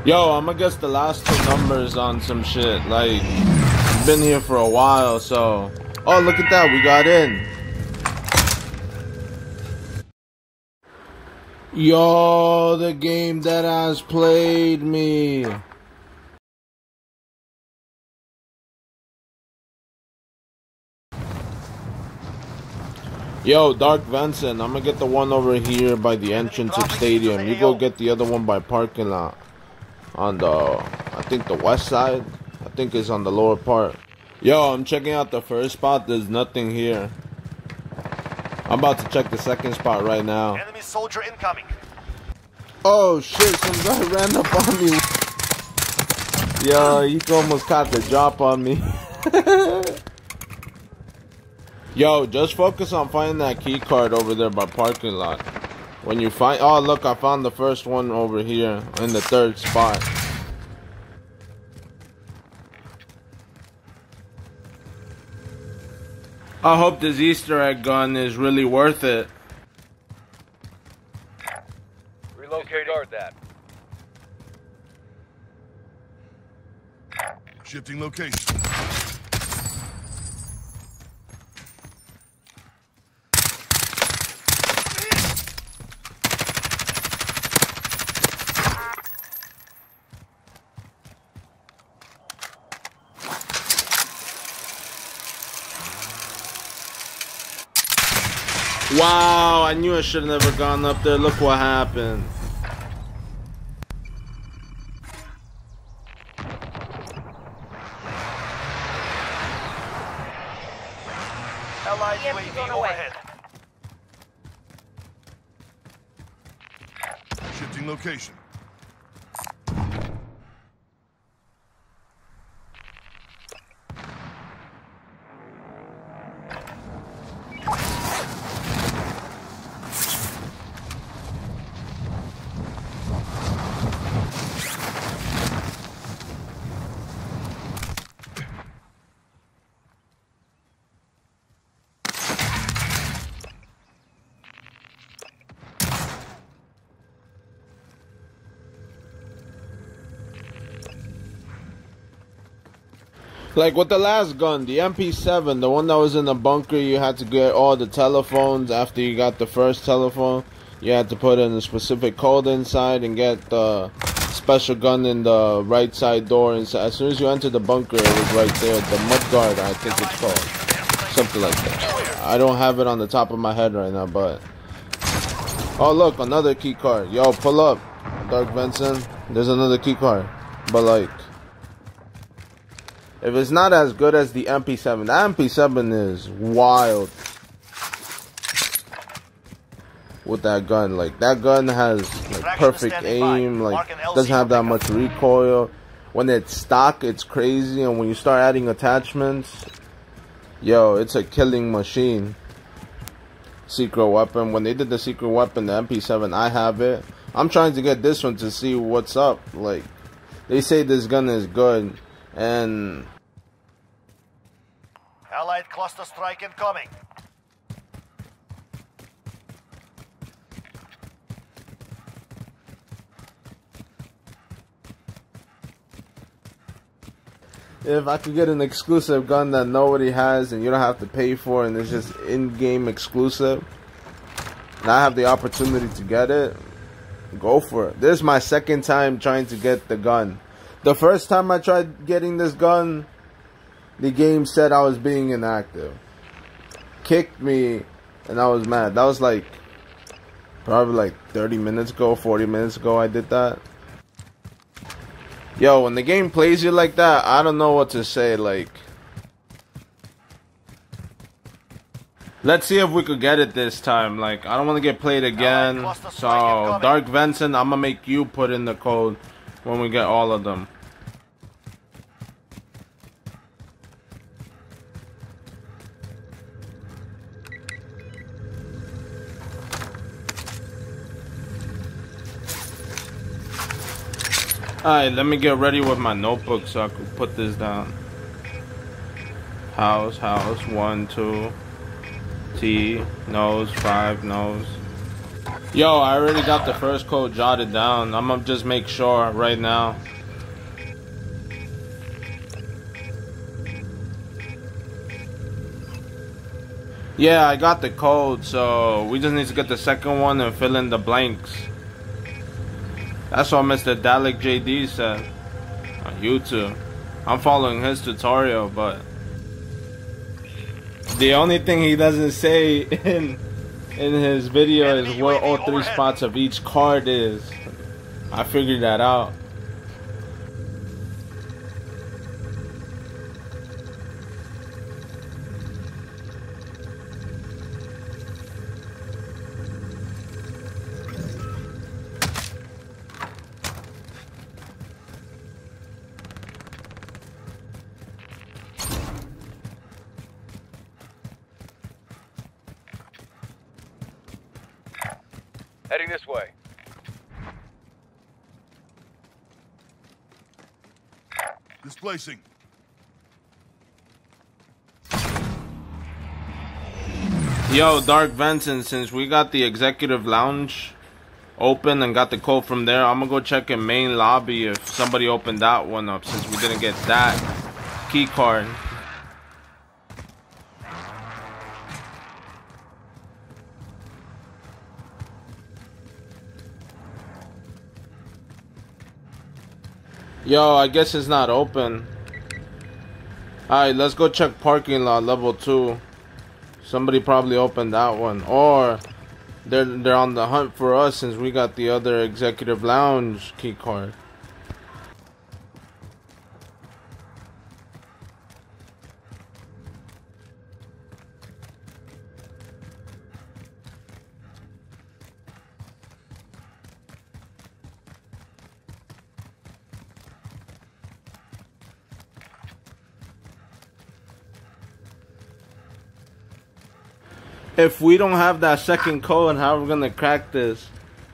Yo, I'm gonna guess the last two numbers on some shit. Like, I've been here for a while, so. Oh, look at that, we got in. Yo, the game that has played me. Yo, Dark Vincent, I'm gonna get the one over here by the entrance of stadium. You go get the other one by parking lot. On the, I think the west side. I think it's on the lower part. Yo, I'm checking out the first spot. There's nothing here. I'm about to check the second spot right now. Enemy soldier incoming. Oh shit, some guy ran up on me. Yo, he almost caught the drop on me. Yo, just focus on finding that key card over there by parking lot. When you find, oh look, I found the first one over here in the third spot. I hope this Easter egg gun is really worth it. Relocate, guard that. Shifting location. Wow, I knew I should have never gone up there. Look what happened. Allied UAV overhead. Shifting location. Like with the last gun, the MP7, the one that was in the bunker, you had to get all the telephones after you got the first telephone. You had to put in a specific code inside and get the special gun in the right side door. And as soon as you enter the bunker, it was right there. The Mudguard, I think it's called. Something like that. I don't have it on the top of my head right now, but... Oh, look, another key card. Yo, pull up, Dark Vincent. There's another key card. But, like... If it's not as good as the MP7, the MP7 is wild with that gun. Like, that gun has like perfect aim, like doesn't have that much recoil. When it's stock, it's crazy, and when you start adding attachments, yo, it's a killing machine. Secret weapon. When they did the secret weapon, the MP7, I have it. I'm trying to get this one to see what's up. Like, they say this gun is good, and Allied cluster strike incoming. if I could get an exclusive gun that nobody has and you don't have to pay for and it's just in-game exclusive, and I have the opportunity to get it, go for it. This is my second time trying to get the gun. The first time I tried getting this gun, the game said I was being inactive. Kicked me, and I was mad. That was like, probably like 30 minutes ago, 40 minutes ago I did that. Yo, when the game plays you like that, I don't know what to say, like. Let's see if we could get it this time. Like, I don't want to get played again. So, Dark Vincent, I'm going to make you put in the code when we get all of them. Alright, let me get ready with my notebook so I can put this down. House, 1, 2. T, nose, 5, nose. Yo, I already got the first code jotted down. I'm gonna just make sure right now. Yeah, I got the code, so we just need to get the second one and fill in the blanks. That's what Mr. Dalek JD said on YouTube. I'm following his tutorial, but the only thing he doesn't say in his video is where all three spots of each card is. I figured that out. Heading this way. Displacing. Yo, Dark Venton, since we got the executive lounge open and got the code from there, I'm gonna go check in main lobby if somebody opened that one up, since we didn't get that key card. Yo, I guess it's not open. Alright, let's go check parking lot level 2. Somebody probably opened that one. Or they're on the hunt for us since we got the other executive lounge key card. If we don't have that second code, how are we gonna crack this?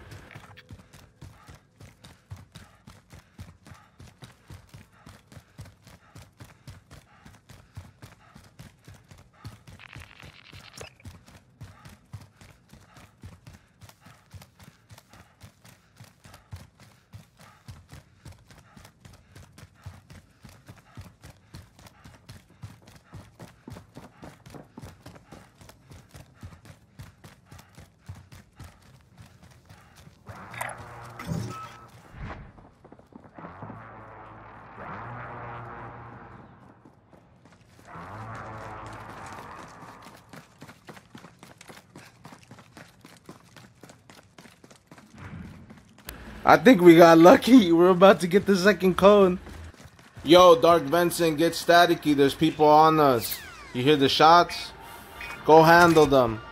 I think we got lucky. We're about to get the second code. Yo, Dark Vincent, get staticky. There's people on us. You hear the shots? Go handle them.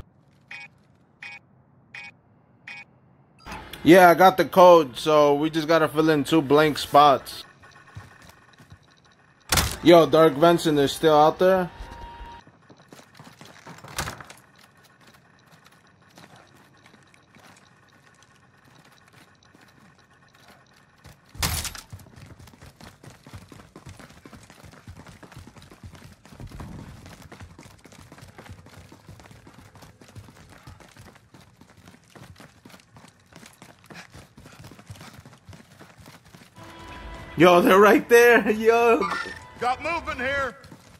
Yeah, I got the code, so we just gotta fill in 2 blank spots. Yo, Dark Vincent, they're still out there? Yo, they're right there. Yo. Got movement here.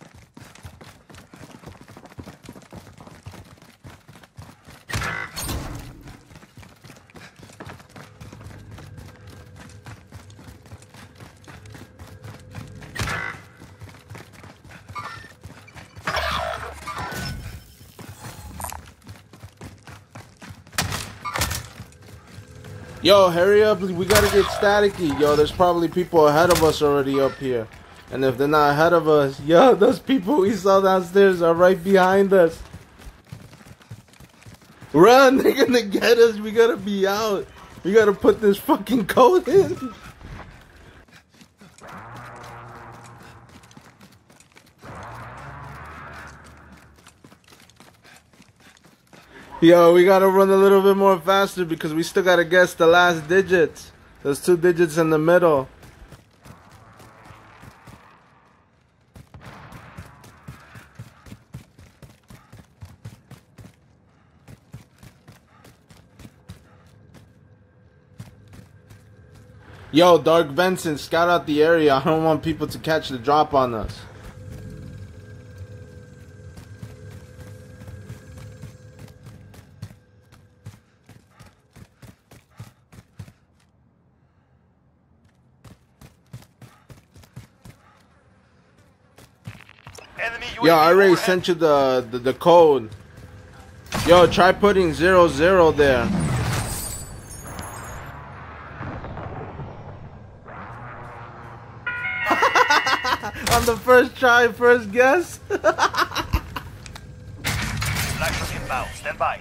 Yo, hurry up. We gotta get staticky. Yo, there's probably people ahead of us already up here. And if they're not ahead of us, yo, those people we saw downstairs are right behind us. Run, they're gonna get us. We gotta be out. We gotta put this fucking code in. Yo, we gotta run a little bit more faster because we still gotta guess the last digits. Those 2 digits in the middle. Yo, Dark Benson, scout out the area. I don't want people to catch the drop on us. Enemy UAV Yo, I already overhead. sent you the code. Yo, try putting 00 there. On the first try, first guess. Flashers inbound. Stand by.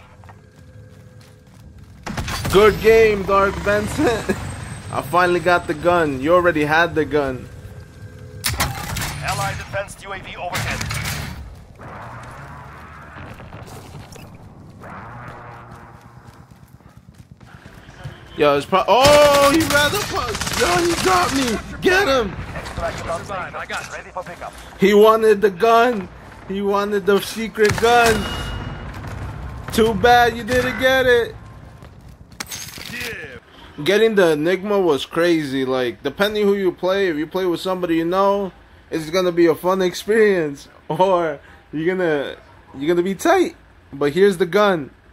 Good game, Dark Benson. I finally got the gun. You already had the gun. Allied advanced UAV overhead. Yo, it's oh, he ran up us. Yo, he got me. Get him. Extraction on station. Ready for pickup. He wanted the gun. He wanted the secret gun. Too bad you didn't get it. Yeah. Getting the Enigma was crazy. Like, depending who you play, if you play with somebody you know, it's gonna be a fun experience. Or you're gonna be tight. But here's the gun.